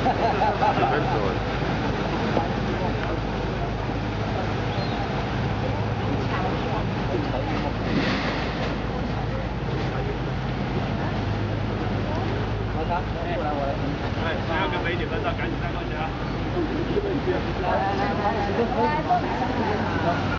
哎，还要跟美女合照，赶紧带过去啊！来。